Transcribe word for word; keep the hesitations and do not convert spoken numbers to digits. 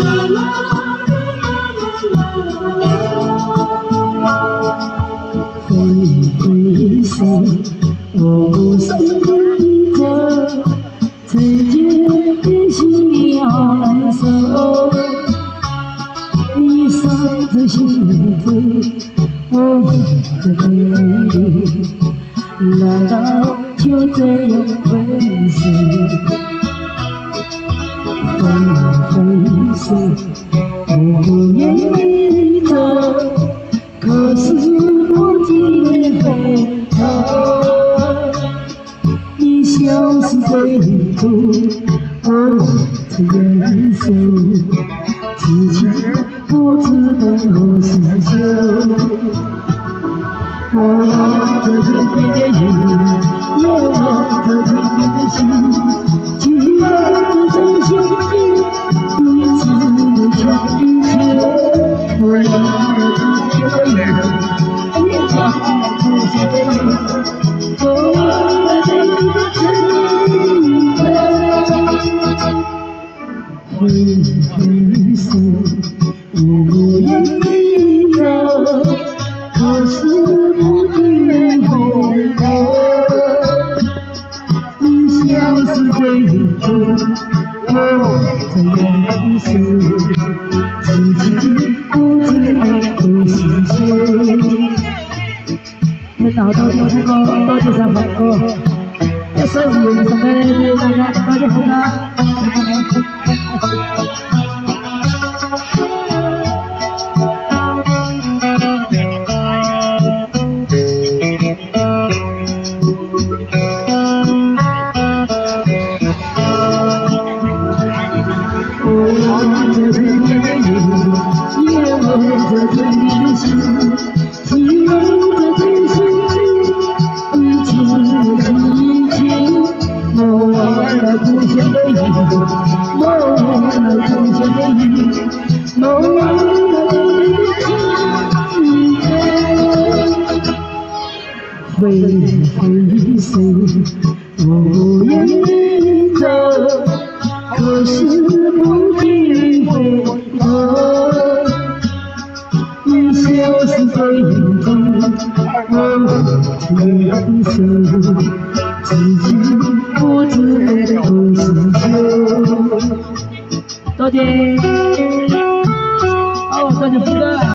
回首，我心里着，世界的需要难受。你守着幸福，我的美丽，难道就这样分手？回首，我不愿意走，可是我竟回头。你消失最后，我只忍受，自己不知道是否。我望着天边的云，也望着天边的星，期待着真心的彼此相牵。我望着天边的云，也望着天边的星，我望着天边的真的回回首，我不愿意走，可是不愿回头。你消失最后，我在忍受，自己不知道是谁。你找到我那个多几场反歌，一首完成嘅大家多啲好啦。我望着天边的云，也望着天边的星，期待着真心的情情。我忘了故乡的云，我忘了故乡的云，我忘了你的情节。回回首，我不愿意走，可是不愿回头。你消失最后，我只忍受，自己不知道是否。多谢。